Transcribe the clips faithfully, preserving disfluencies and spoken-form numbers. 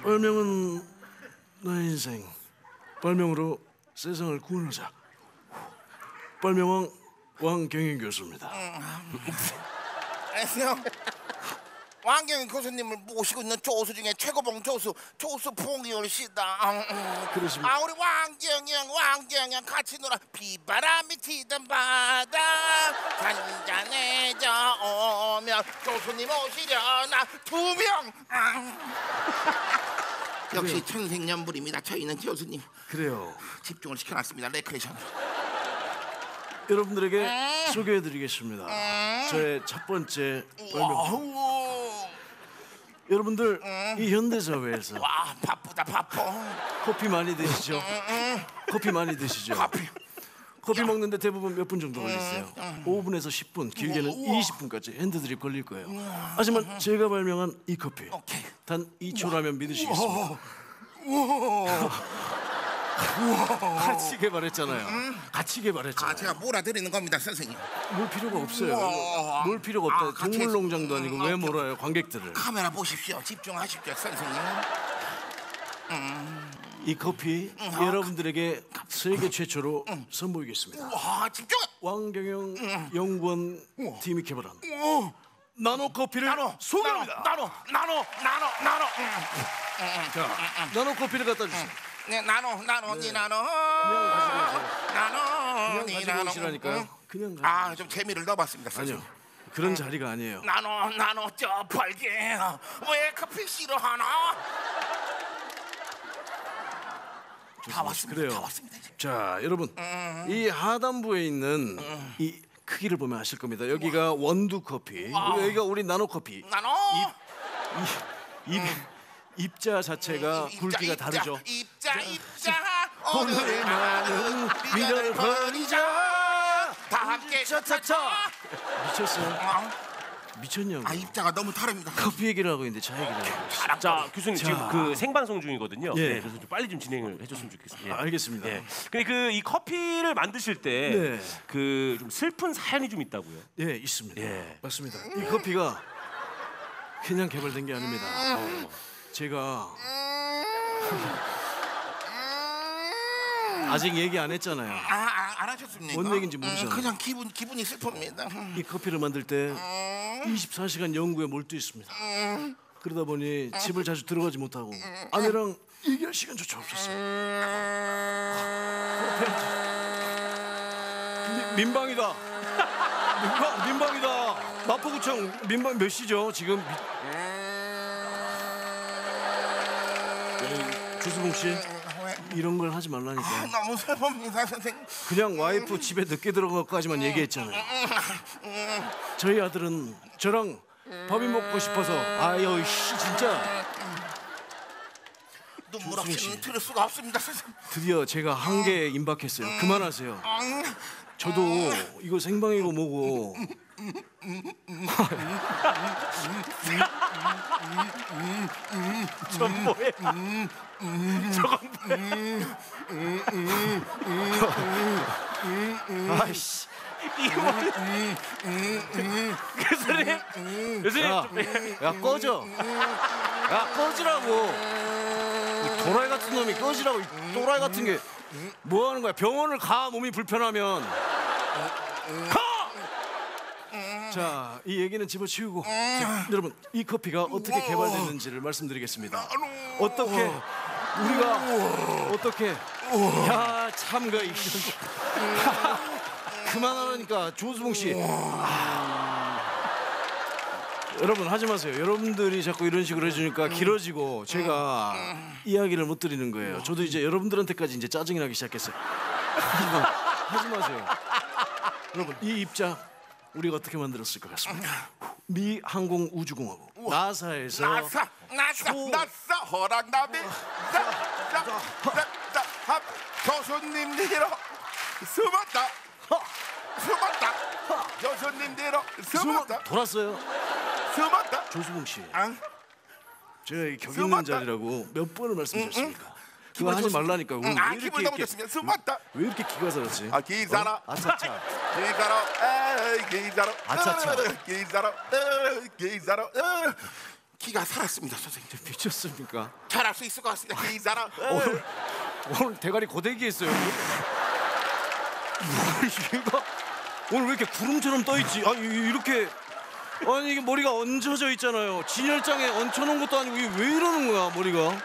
빨명은 나의 인생. 빨명으로 세상을 구원하자. 빨명왕 왕경인 교수입니다. 안녕하세요. 왕경인 교수님을 모시고 있는 조수 중에 최고봉 조수 조수봉이올 씨다. 그렇습니다. 아 우리 왕경영 왕경영 같이 놀아. 비바람이 튀던 바다 잔잔해져 오면 조수님 오시려나 두명 역시 천생연분입니다. 저희는 교수님 그래요. 집중을 시켜놨습니다. 레크레이션. 여러분들에게 음. 소개해드리겠습니다. 음. 저의 첫 번째 빨명. 와우. 여러분들 음. 이 현대사회에서 와 바쁘다 바빠. 커피 많이 드시죠? 음. 커피 많이 드시죠? 커피. 커피 먹는데 대부분 몇 분 정도 걸리세요? 오 분에서 십 분, 길게는 이십 분까지 핸드드립 걸릴 거예요. 하지만 제가 발명한 이 커피 오케이. 단 이 초라면 믿으시겠습니다. 같이 개발했잖아요. 같이 개발했잖아요. 아 제가 몰아드리는 겁니다 선생님. 몰 필요가 없어요. 우와. 몰 필요가 아, 없다. 같이 동물농장도 아니고 왜 음, 몰아요 관객들을. 카메라 보십시오. 집중하십시오 선생님. 이 커피 여러분들에게 세계 최초로 선보이겠습니다. 와 집중. 왕경영 연구원 팀이 개발한 나노 커피를 나노 소개합니다. 나노 나노 나노 나노. 자, 나노 커피를 갖다 주세요. 네 나노 나노 니 나노 그냥 나노 니 가지고 나노. 오시라니까요. 그냥 가지고 아좀 재미를 넣어봤습니다 선생님. 아니요. 그런 자리가 아니에요. 나노 나노 저 벌게 왜 커피 싫어하나? 다 왔습니다. 그래요. 다 왔습니다. 이제. 자, 여러분 이 하단부에 있는 이 크기를 보면 아실 겁니다. 여기가 원두 커피, 그리고 여기가 우리 나노 커피. 나노 입, 입, 입자 자체가 입자, 굵기가 입자, 다르죠. 입자 입자 오늘 많은 미련을 버리자. 다 함께 차차차. 미쳤어요? 어? 미쳤냐고. 아 입자가 너무 다릅니다. 커피 얘기를 하고 있는데 차 얘기를 하고 있어요. 자 교수님 자. 지금 그 생방송 중이거든요. 예. 네, 그래서 좀 빨리 좀 진행을 해줬으면 좋겠습니다. 예. 아, 알겠습니다. 예. 근데 그 이 커피를 만드실 때 네. 그 좀 슬픈 사연이 좀 있다고요. 예, 있습니다. 예. 맞습니다. 이 커피가 그냥 개발된 게 아닙니다. 어, 제가 아직 얘기 안 했잖아요. 아, 아, 안 하셨습니까? 뭔 얘기인지 모르잖아요. 음, 그냥 기분 기분이 슬픕니다. 이 커피를 만들 때 이십사 시간 연구에 몰두했습니다. 그러다 보니 집을 자주 들어가지 못하고 아내랑 얘기할 시간조차 없었어요. 미- 민방이다. 민방, 민방이다. 마포구청 민방 몇 시죠? 지금 미... 네, 주수봉 씨 이런 걸 하지 말라니까. 아, 너무 슬픕니다 선생님. 그냥 와이프 집에 늦게 들어가까지만 얘기했잖아요. 저희 아들은 저랑 밥이 먹고 싶어서 아유 씨 진짜 눈물 없이는 들을 수가 없습니다 선생님. 드디어 제가 한계에 임박했어요. 그만하세요. 저도 이거 생방이고 뭐고 저 뭐예요? 저건 아이씨 이거 뭐예요? 교수님 교수님 야, 좀- 야 꺼져. 야 꺼지라고. 이 도라이 같은 놈이 꺼지라고. 이 도라이 같은 게 뭐 하는 거야? 병원을 가 몸이 불편하면 가. 자, 이 얘기는 집어치우고 자, 여러분 이 커피가 어떻게 개발됐는지를 말씀드리겠습니다. 어떻게 우리가 어떻게 야 참가 이 그만하라니까 조수봉 씨. 여러분 하지 마세요. 여러분들이 자꾸 이런 식으로 해주니까 길어지고 제가 이야기를 못 드리는 거예요. 저도 이제 여러분들한테까지 이제 짜증이 나기 시작했어요. 하지, 마, 하지 마세요. 여러분 이 입자 우리가 어떻게 만들었을 것 같습니까? 미 항공우주공화국 나사에서 나사 나사 초- 나사 허락나비 나나나나 교수님들어 숨었다 숨었다 교수님들어 숨었다 돌았어요. 숨었다. 조수봉 씨, 아, 제가 이 격 숨었다. 있는 자리라고 몇 번을 말씀드렸습니까? 그거 기분 하지 좋습니다. 말라니까. 응, 왜 아, 이렇게 기분 너무 이렇게- 좋습니다. 숨었다. 왜 이렇게 기가 살았지? 아 기사라 어? 아차차. 기사라 에이 기사라 아차차. 기사라 에이 기사라 에이 기가 살았습니다, 선생님. 미쳤습니까? 잘할 수 있을 것 같습니다. 기사로. 오늘 오늘 대가리 고데기 했어요. 이거 오늘 왜 이렇게 구름처럼 떠 있지? 아니 이렇게 아니 이게 머리가 얹어져 있잖아요. 진열장에 얹혀놓은 것도 아니고 이게 왜 이러는 거야 머리가?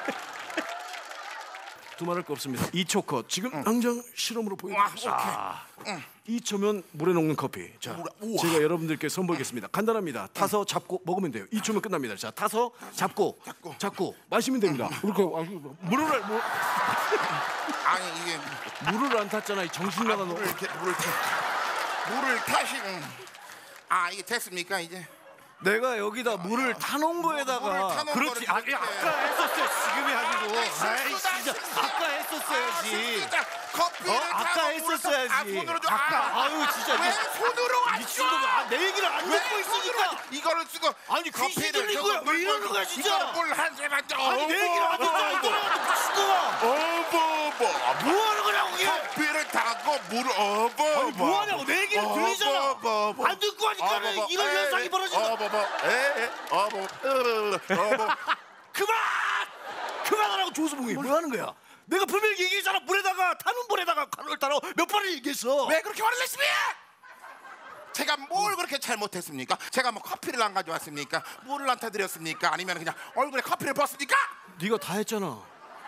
두말할 거 없습니다. 이 초 컷 지금 당장 실험으로 와, 보여드립니다. 오케이. 이 초면 물에 녹는 커피. 자, 물에- 우와. 제가 여러분들께 선보이겠습니다. 간단합니다. 타서 잡고 먹으면 돼요. 이 초면 끝납니다. 자, 타서 잡고 잡고. 잡고 마시면 됩니다. 이렇게 아, 물을 안- 물, 아니 이게 물을 안 탔잖아. 이 정신 나간 놈. 물을 이렇게 물을 타 물을 타시는. 아 이게 됐습니까 이제? 내가 여기다 물을 타놓은 거에다가 물을 타놓은 그렇지. 아, 거를 이렇게. 아까 했었어요. 지금이 아니고. 아이 실수다, 진짜 실수. 아까 아, 했었어야지. 진짜 커피를 어? 타고 아까 물을 타- 했었어야지. 아, 손으로 좀. 아까 아, 아유 진짜 왜 이거 손으로 안 미친놈아. 아, 내 얘기를 안 왜 듣고 있으니까. 손으로 이거를 쓰고 아니, 귀신 커피를 들린 저거 거야. 왜 물 이러는 붓고 거야, 진짜? 이거를 물한 잔만 줘. 아니 내 얘기를 안 듣잖아. 이 돌아가도 미친놈아. 어버버 뭐 하는 거냐고 이게. 커피를 타고 물을 어버버 아니 뭐 하냐고 내 얘기를 들리잖아. 어버버. 안 듣고 하니까는 어버버. 이런 에이, 현상이 벌어진다. 어버버 에에 어버 어버 그만! 그만하라고 조수봉이 뭐 하는 거야? 내가 분명히 얘기했잖아. 물에다가 타는 물에다가 칼을 따라 몇 번을 얘기했어. 왜 그렇게 화를 냈습니까? 제가 뭘 그렇게 잘못했습니까? 제가 뭐 커피를 안 가져왔습니까? 물을 안 타드렸습니까? 아니면 그냥 얼굴에 커피를 벗습니까? 네가 다 했잖아.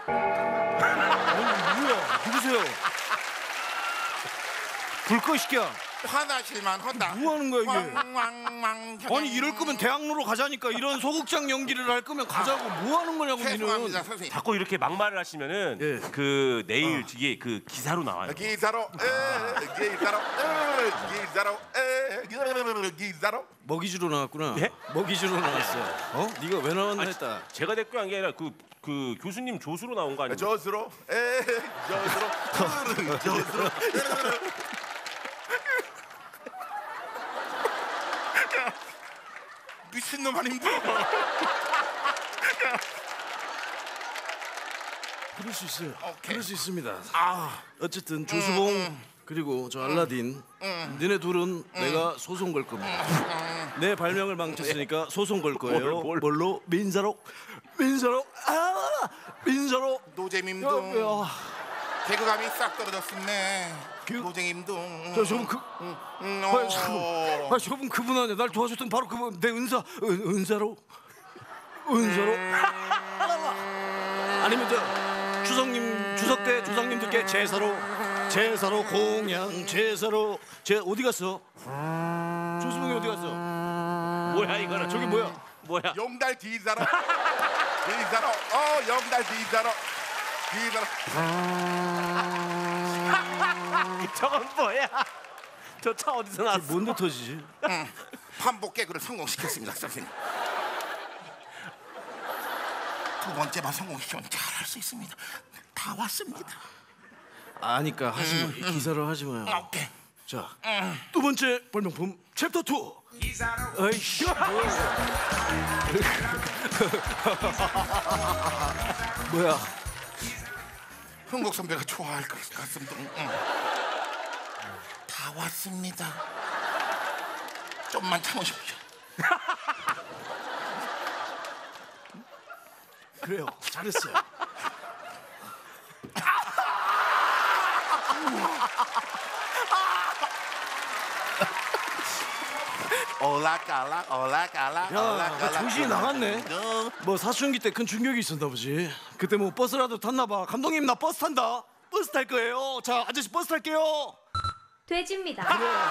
아니 뭐야? 누구세요? 불꺼 시키야. 화나실만 한다. 뭐 하는 거야, 이게? 왕왕왕. 아니 이럴 거면 대학로로 가자니까. 이런 소극장 연기를 할 거면 가자고. 뭐 하는 거냐고 죄송합니다 니는. 선생님. 자꾸 이렇게 막말을 하시면은 예. 그 내일 뒤에 그 기사로 나와요. 기사로 에 기사로 에 기사로 에 기사로. 먹이주로 나왔구나. 예? 먹이주로 나왔어. 어? 네가 왜 나왔나 아니, 했다. 제가 댓글 한게 아니라 그, 그 교수님 조수로 나온 거 아니에요? 저스로 에 저스로 저스로. 미친놈 아닙니까? 그럴 수 있어요. 오케이. 그럴 수 있습니다. 아, 어쨌든 조수봉 그리고 저 알라딘, 너네 둘은 내가 소송 걸 겁니다. 내 발명을 망쳤으니까 소송 걸 거예요. 뭘, 뭘. 뭘로? 민사로, 민사로, 아, 민사로. 노잼임동. 야, 야. 개그감이 싹 떨어졌었네. 그- 노잼임동. 저 저분 그, 음, 아, 어. 저분, 아, 저분 그분 아니야. 날 도와줬던 바로 그분. 내 은사, 은, 은사로, 은사로. 아니면 저 주성님, 주석 때 주성님들께 제사로, 제사로 공양, 제사로. 제 어디 갔어? 조수봉이 어디 갔어? 뭐야 이거는? 저기 뭐야? 뭐야? 용달 뒤사로. 뒤사로. 어 용달 뒤사로. 뒤사로. 저건 뭐야? 저 차 어디서 났어? 뭔데 터지지? 반복 개그를 성공시켰습니다, 선생님. 두 번째만 성공시키면 잘할 수 있습니다. 다 왔습니다. 아니까 하지 마. 이 기사로 하지 마요. 오케이. 자, 두 번째 발명품 챕터 투. 아이씨. 뭐야? 흥국 선배가 좋아할 것 같습니다. 응. 다 왔습니다. 좀만 참으십시오. 그래요. 잘했어요. 올라갈라 올라갈라 야, 나 정신이 나갔네. 뭐 사춘기 때 큰 충격이 있었나 보지. 그때 뭐 버스라도 탔나 봐. 감독님 나 버스 탄다. 버스 탈 거예요. 자, 아저씨 버스 탈게요. 돼지입니다.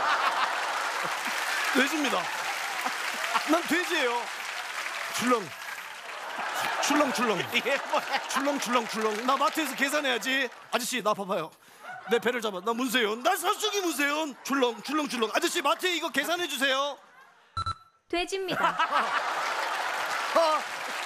돼지입니다. 난 돼지예요. 출렁. 출렁 출렁. 이게 뭐야? 출렁 출렁 출렁. 나 마트에서 계산해야지. 아저씨 나 봐봐요. 내 배를 잡아. 나 문세윤. 나 사춘기 문세윤. 출렁 출렁 출렁. 아저씨 마트에 이거 계산해 주세요. 돼지입니다. 아,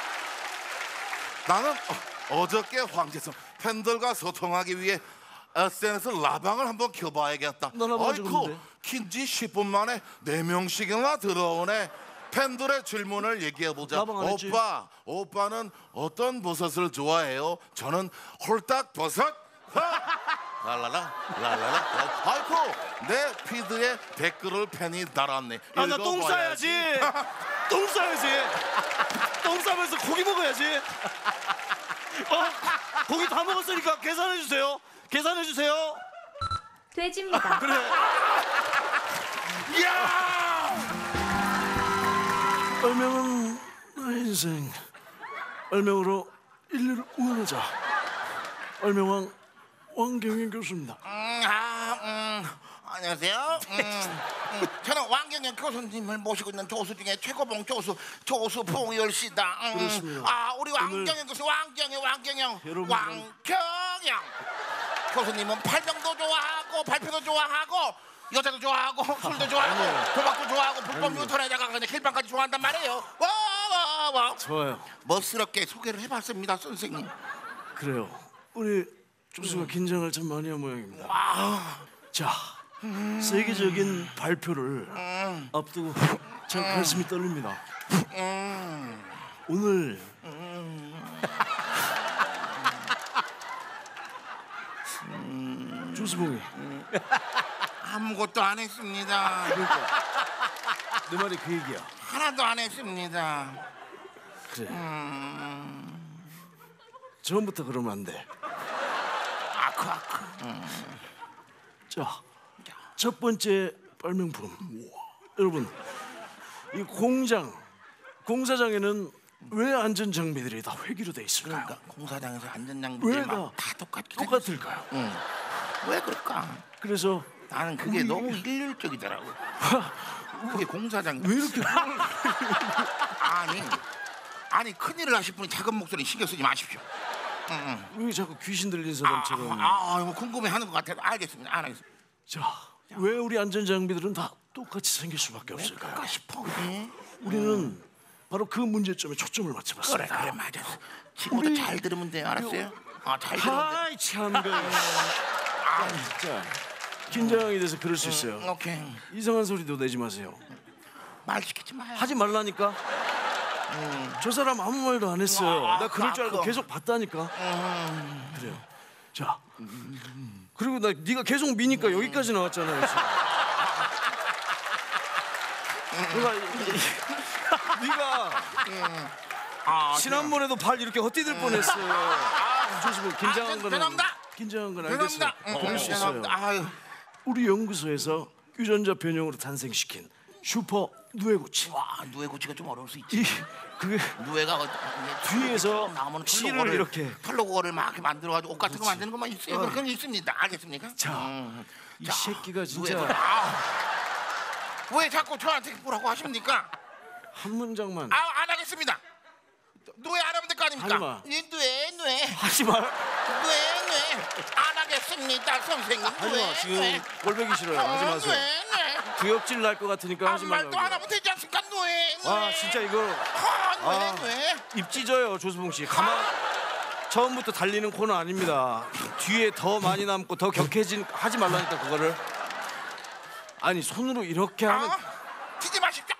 나는 어, 어저께 황제성 팬들과 소통하기 위해 에스엔에스 라방을 한번 켜봐야겠다. 나 라방 아직 아이고 없는데. 킨지 십 분 만에 네 명씩이나 들어오네. 팬들의 질문을 얘기해보자. 라방 안 했지? 오빠, 오빠는 어떤 버섯을 좋아해요? 저는 홀딱 버섯. 랄라라 랄라라. 아이고 내 피드에 댓글을 팬이 달았네. 아, 나 똥 읽어봐야지. 싸야지. 똥 싸야지. 똥 싸면서 고기 먹어야지. 어? 고기 다 먹었으니까 계산해 주세요. 계산해 주세요. 돼지입니다. 그래. 야! 얼명은 나의 인생. 얼명으로 인류를 응원하자. 얼명왕 왕경영 교수입니다. 음, 아, 음, 안녕하세요. 음, 음, 저는 왕경영 교수님을 모시고 있는 교수 중에 최고봉 교수 조수봉열 씨다. 음, 그렇습니다. 아, 우리 왕경영 교수 왕경영 왕경영 여러분들은- 왕경영 교수님은 팔명도 좋아하고 발표도 좋아하고 여자도 좋아하고 술도 좋아하고 도박도 좋아하고 불법 유턴에다가 그냥 킬방까지 좋아한단 말이에요. 와, 와, 와. 좋아요. 멋스럽게 소개를 해봤습니다, 선생님. 그래요. 우리 교수가 긴장을 참 많이 한 모양입니다. 자, 세계적인 발표를 앞두고 참 가슴이 떨립니다. 오늘 조수봉이 아무것도 안 했습니다. 내 말이 그 얘기야. 하나도 안 했습니다. 그래. 처음부터 그러면 안 돼. 아크 아크. 자, 첫 번째 발명품. 여러분, 이 공장, 공사장에는 왜 안전 장비들이 다 회기로 돼 있을까요? 그러니까 공사장에서 왜 안전장비들 다 막다 똑같게 똑같을까요? 응. 왜 그럴까? 그래서 나는 그게 우리- 너무 일률적이더라고. 그게 공사장. 왜 이렇게 아니 아니 큰일을 하실 분이 작은 목소리 신경 쓰지 마십시오. 왜 자꾸 귀신 들린 아, 사람처럼? 아, 아, 뭐 궁금해하는 것 같아요. 알겠습니다. 알겠습니다. 자, 왜 우리 안전 장비들은 다 똑같이 생길 수밖에 왜 없을까요? 그럴까 싶어. 예? 우리는 바로 그 문제점에 초점을 그래 맞춰봤습니다. 그래 맞아. 지금부터 우리- 잘 들으면 돼요. 알았어요? 아, 잘 들으면 돼. 아이 참, 그, 아, 진짜 긴장이 돼서 그럴 수 있어요. 오케이. 이상한 소리도 내지 마세요. 말 시키지 마요. 하지 말라니까. 저 사람 아무 말도 안 했어요. 아, 나 그럴 줄 알고 아까. 계속 봤다니까. 그래요. 자, 그리고 나 네가 계속 미니까 여기까지 나왔잖아요. 지금. 내가 네가 아, 지난번에도 발 이렇게 헛디딜 뻔했어요. 조심해. 긴장한 아, 거는 죄송합니다. 긴장한 건 알겠어요. 죄송합니다. 응, 그럴 수 있어요. 죄송합니다. 아유. 우리 연구소에서 유전자 변형으로 탄생시킨 슈퍼 누에고치. 와, 누에 고치가 좀 어려울 수 있지. 이 그게 누에가 어- 뒤에서 나오면 씨를 털로고를 이렇게. 털로고를 막 이렇게 만들어가지고 옷 같은 거 만드는 것만 있어요. 그런 건 있습니다. 알겠습니까? 자, 음. 이 자, 새끼가 진짜 누에고- 아, 왜 자꾸 저한테 뭐라고 하십니까? 한 문장만 아, 안 하겠습니다. 누에 안 하면 될 거 아닙니까? 하지 마. 예, 누에 누에 하지 말. 누에 누에 안 하겠습니다, 선생님. 하지 누에, 마. 지금 누에. 꼴보기 싫어요. 하지 어, 마세요. 누에 누에. 구역질 날 것 같으니까 하지 아무 말도 안 말라고. 하면 되지 않습니까? 누에 누에. 와, 진짜 이거 아, 누에 아. 누에. 입 찢어요, 조수봉 씨. 가만. 처음부터 달리는 코너 아닙니다. 뒤에 더 많이 남고 더 격해진 하지 말라니까 그거를. 아니 손으로 이렇게 하면 아, 튀지 마십시오.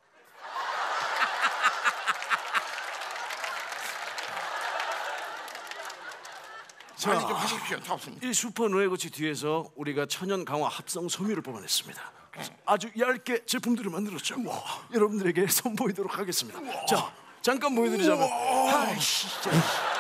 자, 빨리 좀 하십시오. 다 없습니다. 이 슈퍼 누에고치 뒤에서 우리가 천연 강화 합성 섬유를 뽑아냈습니다. 그래서 아주 얇게 제품들을 만들었죠. 여러분들에게 선보이도록 하겠습니다. 자, 잠깐 보여드리자면, 아이씨, 진짜.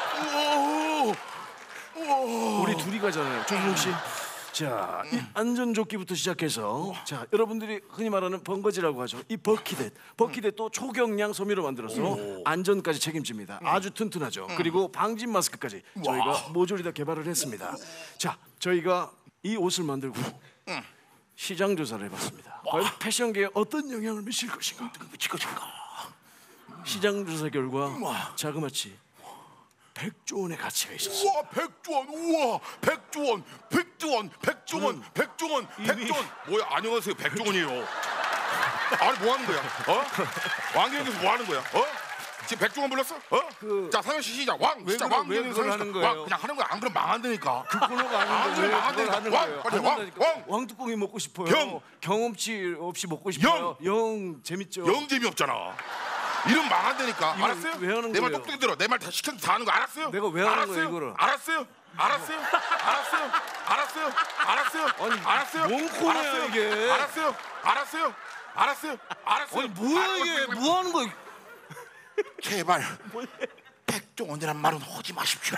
우리 둘이 가잖아요, 조승욱 씨. 자, 이 안전조끼부터 시작해서, 자, 여러분들이 흔히 말하는 번거지라고 하죠. 이 버키댓, 버키댓도 초경량 섬유로 만들어서 안전까지 책임집니다. 아주 튼튼하죠. 그리고 방진 마스크까지 저희가 모조리 다 개발을 했습니다. 자, 저희가 이 옷을 만들고 시장 조사를 해봤습니다. 과연 패션계에 어떤 영향을 미칠 것인가? 미칠 것인가? 시장 조사 결과 자그마치 백조 원의 가치가 있었어요. 우와, 백조 원, 우와, 백조 원, 백조 원, 백조 원, 백조 원, 백조 원. 뭐야? 안녕하세요, 백조 원이에요. 아니 뭐 하는 거야? 어? 왕경에서 뭐 하는 거야? 어? 지금 백조 원 불렀어? 어? 그- 자, 삼행시 시작. 왕, 왜 시작. 그래, 왕경에서 왜 그걸 삼행시 하는 시작. 거예요? 왕, 그냥 하는 거야. 안 그러면 망한다니까. 그 코너가 아, 아닌데 그래, 왜 안 그걸 된다. 하는 왕, 거예요? 빨리 안 왕, 된다니까. 왕. 왕뚜껑이 먹고 싶어요. 영. 경험치 없이 먹고 싶어요. 영 재밌죠. 영 재미없잖아. 이름 망한다니까. 이거 알았어요? 왜 하는 내 말 거예요? 똑똑히 들어. 내 말 다 시켜서 다 하는 거 알았어요? 내가 왜 하는 알았어요? 거예요, 이거를? 알았어요? 알았어요? 알았어요? 알았어요? 알았어요? 아니, 알았어요? 뭔 코너야, 알았어요? 이게? 알았어요? 알았어요? 알았어요. 알았어요. 아니 뭐야 알았어요. 이게 뭐 하는 거야? 제발 백종원이란 말은 하지 마십시오.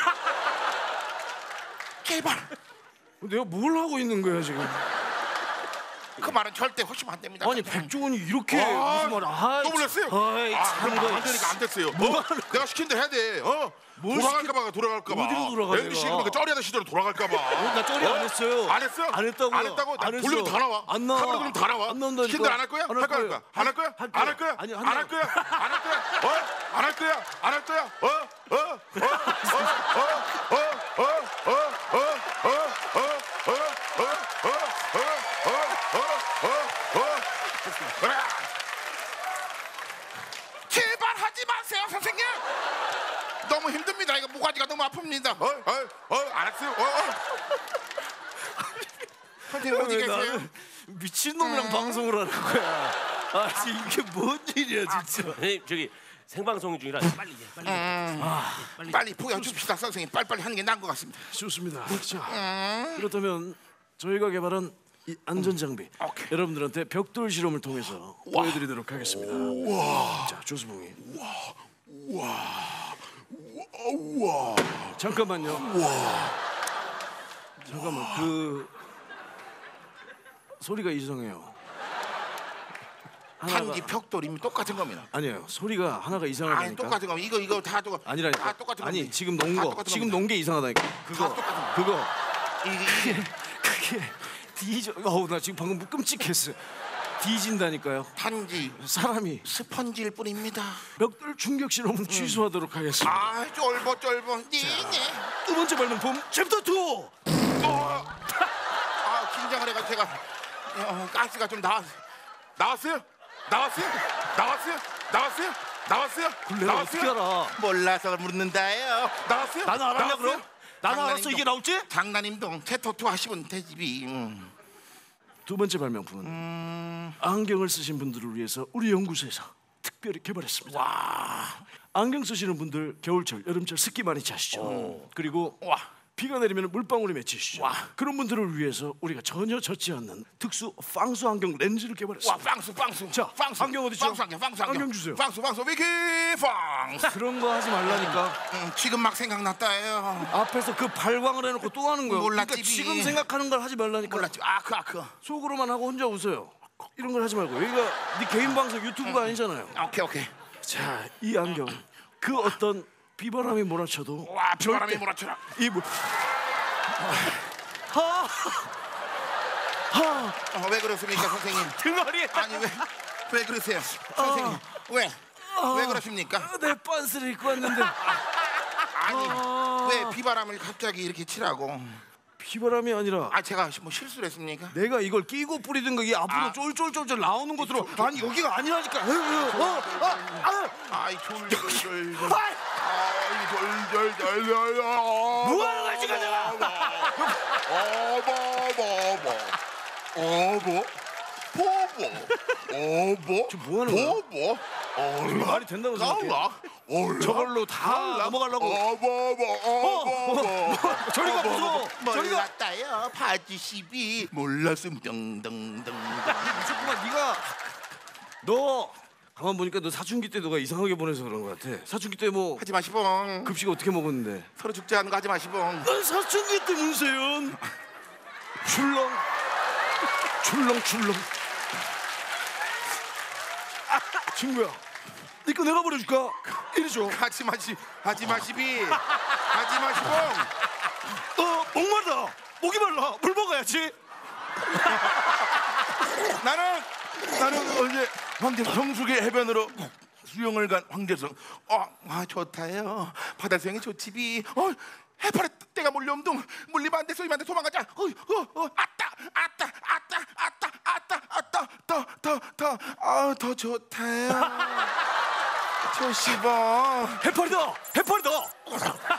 제발 내가 뭘 하고 있는 거야 지금? 그 말은 절대 하시면 안 됩니다. 아니 백종원이 이렇게 아, 무슨 말? 아, 또 몰랐어요? 아이 아, 참 그럼 거. 안 되니까 안 됐어요. 뭐 어? 하는 내가 시킨 대로 해야 돼. 어? 뭘 돌아갈까봐 돌아갈까봐. 어디로 돌아가, 엠비씨 내가? 그 쩌리하던 시절에 돌아갈까봐. 나 쩌리 안 했어요. 안 했어? 안 했다고요. 안 했다고? 나 안 했어. 돌리면 다 나와. 안 나와. 카메라 돌리면 다 나와. 안 나온다니까. 시킨 대로 안 할 거야? 안 할 할 거야? 거예요. 안 할 거야? 할 안 할 거예요. 거야? 아니, 안 할 거야? 안 할 거야? 어? 안 할 거야? 안 할 거야? 어? 어? 어? 어? 어? 어? 어? 어? 어? 어? 어? 어? 어? 어? 제발 하지 마세요, 선생님. 너무 힘듭니다. 이거 모가지가 너무 아픕니다. 어, 어, 어, 알았어요. 어, 어. 선생님 어디 왜 계세요? 나는 미친놈이랑 방송을 하는 거야. 아 지금 이게 뭔 일이야 진짜. 선생님 저기 생방송 중이라 빨리 해, 빨리. 해. 빨리 보여줍시다, 선생님. 빨리빨리 하는 게 나은 것 같습니다. 좋습니다. 자 그렇다면 저희가 개발한 이 안전 장비 오케이. 여러분들한테 벽돌 실험을 통해서 보여드리도록 하겠습니다. 자 조수봉이. 우와. 잠깐만요. 잠깐만 그 소리가 이상해요. 하나가 단지 벽돌이면 똑같은 겁니다. 아니에요. 소리가 하나가 아니 이상하다니까. 똑같은 겁니다. 이거 이거 다 똑같. 아니라니까. 다 똑같은 아니 겁니다. 지금 놓은 다 거 똑같은 지금 겁니다. 놓은 게 이상하다니까. 그거 똑같은 거. 그거 이게, 이게 그게 뒤져. 어우 나 지금 방금 끔찍했어. 뒤진다니까요. 단지 사람이 스펀지일 뿐입니다. 벽돌 충격 실험은 취소하도록 하겠습니다. 아 쫄보 쫄보. 네네. 두 번째 발명품 챕터 투. 어. 아 긴장을 해가 제가 어, 가스가 좀 나왔 나왔어요? 나왔어요? 나왔어요? 나왔어요? 나왔어요? 내가 어떻게 알아? 몰라서 묻는다요. 나왔어요? 나는 알았냐 나왔어요? 그럼? 나는 알았어 장난임동. 이게 나올지? 장난임동 채토투 하시면 되지. 음. 두 번째 발명품은 안경을 쓰신 분들을 위해서 우리 연구소에서 특별히 개발했습니다. 와. 안경 쓰시는 분들 겨울철, 여름철 습기 많이 차시죠. 그리고 와. 비가 내리면 물방울이 맺히시죠. 와. 그런 분들을 위해서 우리가 전혀 젖지 않는 특수 방수 안경 렌즈를 와 개발했습니다. 빵수 빵수. 자, 빵수. 안경 어디 있죠? 빵수 안경 빵수 안경. 안경 주세요. 빵수 빵수 위키 빵수. 그런 거 하지 말라니까. 음, 지금 막 생각났다요. 앞에서 그 발광을 해놓고 또 하는 거야. 몰랐지, 그러니까 비. 지금 생각하는 걸 하지 말라니까. 몰랐지. 아크 아크. 속으로만 하고 혼자 웃어요. 이런 걸 하지 말고. 여기가 네 개인 방송 유튜브가 아니잖아요. 오케이 오케이. 자, 이 안경 그 어떤 비바람이 몰아쳐도 와 비바람이 절대 몰아쳐라. 이 뭐... 하! 하! 어, 왜 그렇습니까 선생님? 등어리에 아니 왜 왜 그러세요 선생님? 왜? 왜 그러십니까? 내 빤스를 입고 왔는데 아니 아. 왜 비바람을 갑자기 이렇게 치라고? 비바람이 아니라 아 제가 뭐 실수를 했습니까? 내가 이걸 끼고 뿌리든 거 이게 앞으로 아. 쫄쫄쫄쫄 나오는 것으로 아니 여기가 아니라니까. 어, 어, 아, 아이 졸졸졸. 아, 아이 졸졸졸. 뭐 하는 거야 지금 내가? 어버버버. 어버. 보보. 어버. 지금 뭐 하는 거야? 보보. 얼라. 말이 된다고 생각해? 깔라. 얼라. 저걸로 다 넘어가려고. 어버버. 어버버. 저리가 무서워. 저리가 몰랐다요. 봐주시비. 몰랐음 덩덩덩덩. 무섭구만. 네가 너 가만 보니까 너 사춘기 때 너가 이상하게 보내서 그런 것 같아. 사춘기 때 뭐 하지 마시봉. 급식 어떻게 먹었는데? 서로 죽지 않은 거 하지 마시봉. 난 사춘기 때 문세윤 출렁 출렁 출렁. 친구야, 네 거 내가 버려줄까? 이리 줘. 하지 마시. 하지 마시비. 하지 마시봉. 어, 목마르다. 목이 말라. 물 먹어야지. 나는 나는 어제 황제 성숙의 해변으로 수영을 간 황제성. 어, 아 좋다요. 바다 수영이 좋지비. 어, 해파리 때가 몰려옴동. 물리면 안 돼, 쏘이면 안 돼. 도망가자. 어, 어, 어, 아따, 아따, 아따, 아따, 아따, 아따, 더, 더, 더, 아, 더 좋다요. 조시버. 해파리다. 해파리다.